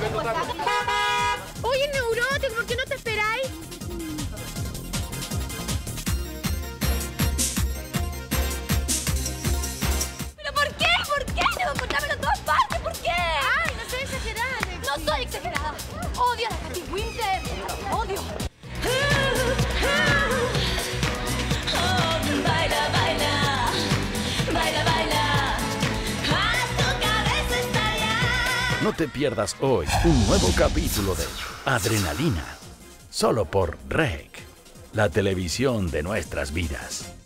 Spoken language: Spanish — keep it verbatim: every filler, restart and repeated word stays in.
Oye, neurótico, ¿por qué no te esperáis? ¿Pero por qué? ¿Por qué? Debo encontrármelo en todas partes, ¿por qué? Ay, no soy exagerada. No soy exagerada. Odio a la Katy Winter. Odio. Baila, baila, baila, baila, haz tu cabeza estallar. No te pierdas hoy un nuevo capítulo de Adrenalina, solo por R E C, la televisión de nuestras vidas.